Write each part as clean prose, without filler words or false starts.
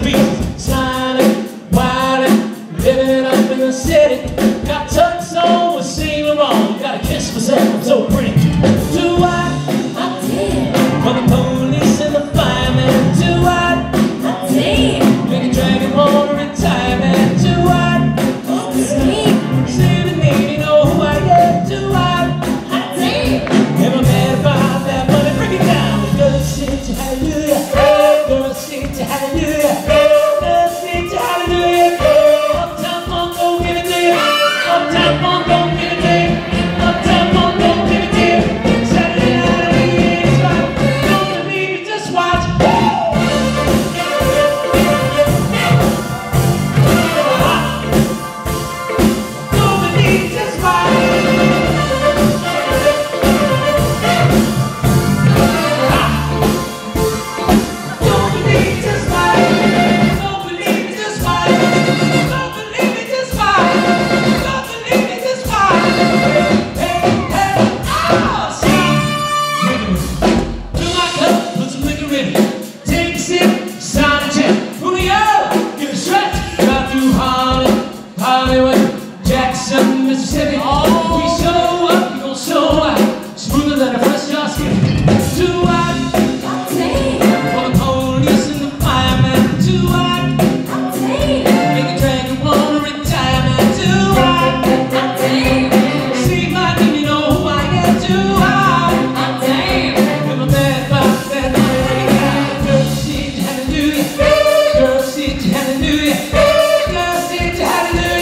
beats, sliding, wilding, living up in the city. Got tucks on with Saint Laurent. Gotta kiss myself, I'm so pretty. Too wide, I did. For the police and the firemen. Too wide, I did. Make a dragon wanna retire, man. Too wide, oh, see the need, you know who I am. Too wide, I did. Never mad about that money, break it down. Girls sing to hallelujah. Girls sing to hallelujah. Girls sing to hallelujah. Uptown funk, go give it to you. Uptown funk, go give it to you. Uptown funk, go give it to you. Saturday night, it's right. Don't believe me, just watch. Don't believe me, just watch. Jackson, Mississippi. Oh, we show up, we gon' show out. Smoother than a fresh jar skin. Too wide, for the police and the firemen. Too wide, make a dragon wanna retire, man. Too wide, see my name, you know who I am. Too wide, never mad about that money. Girl, sing to hallelujah. Girl, sing to hallelujah. Girl, sing to hallelujah.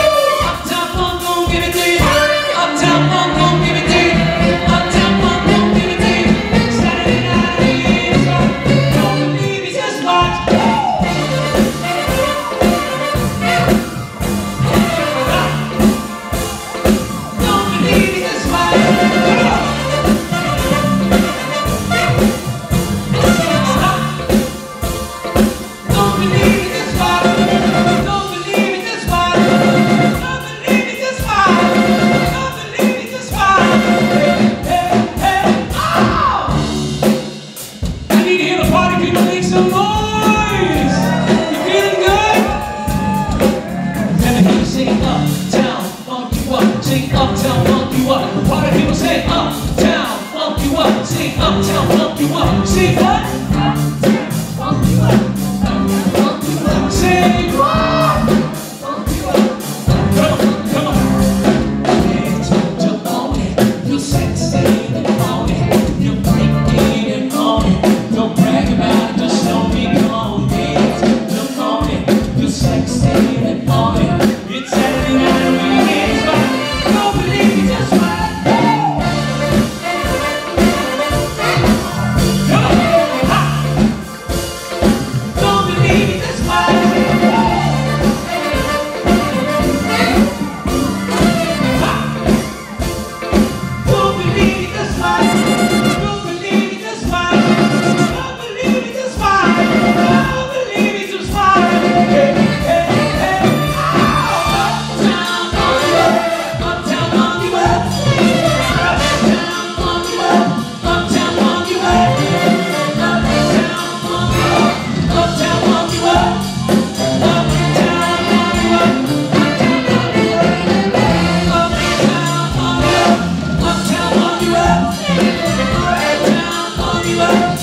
Some noise! You feeling good? Let me hear you sing uptown, funk you up, sing uptown, funk you up. Party people say uptown, funk you up, sing uptown, funk you up. Sing what? Uptown, funk you up, funk you up. Sing what? Funk you up. Come on. Dance, jump on it, you're sexy and on it, you're breaking and on it. Don't brag about it. Sexy and on it. It's Saturday night and we get right. Don't believe me, just right. Come on, ha. Don't believe me, just right. Don't believe me, just right. Don't believe me, just right. Don't believe me, just right. Don't believe me, just right. You